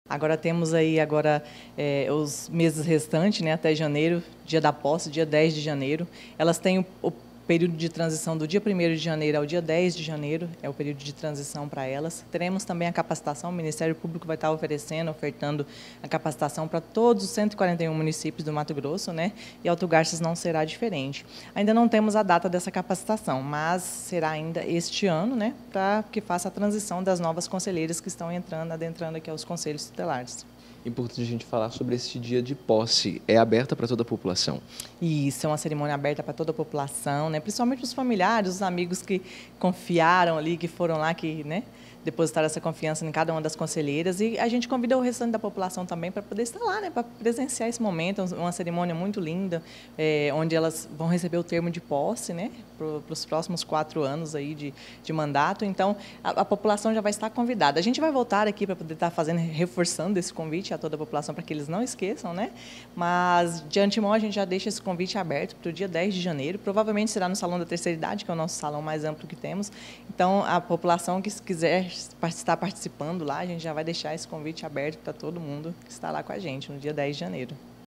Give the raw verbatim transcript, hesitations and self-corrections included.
Agora temos aí agora é, os meses restantes, né, até janeiro, dia da posse, dia dez de janeiro. Elas têm o, o período de transição do dia primeiro de janeiro ao dia dez de janeiro, é o período de transição para elas. Teremos também a capacitação, o Ministério Público vai estar oferecendo, ofertando a capacitação para todos os cento e quarenta e um municípios do Mato Grosso, né? E Alto Garças não será diferente. Ainda não temos a data dessa capacitação, mas será ainda este ano, né? Para que faça a transição das novas conselheiras que estão entrando, adentrando aqui aos conselhos tutelares. Importante a gente falar sobre esse dia de posse. É aberta para toda a população? Isso, é uma cerimônia aberta para toda a população, né? Principalmente os familiares, os amigos que confiaram ali, que foram lá, que, né, depositaram essa confiança em cada uma das conselheiras. E a gente convida o restante da população também para poder estar lá, né, para presenciar esse momento, uma cerimônia muito linda, é, onde elas vão receber o termo de posse, né, para os próximos quatro anos aí de, de mandato. Então, a, a população já vai estar convidada. A gente vai voltar aqui para poder estar fazendo, reforçando esse convite a toda a população para que eles não esqueçam, né? Mas, de antemão, a gente já deixa esse convite aberto para o dia dez de janeiro. Provavelmente será no Salão da Terceira Idade, que é o nosso salão mais amplo que temos. Então, a população que quiser estar participando lá, a gente já vai deixar esse convite aberto para todo mundo que está lá com a gente no dia dez de janeiro.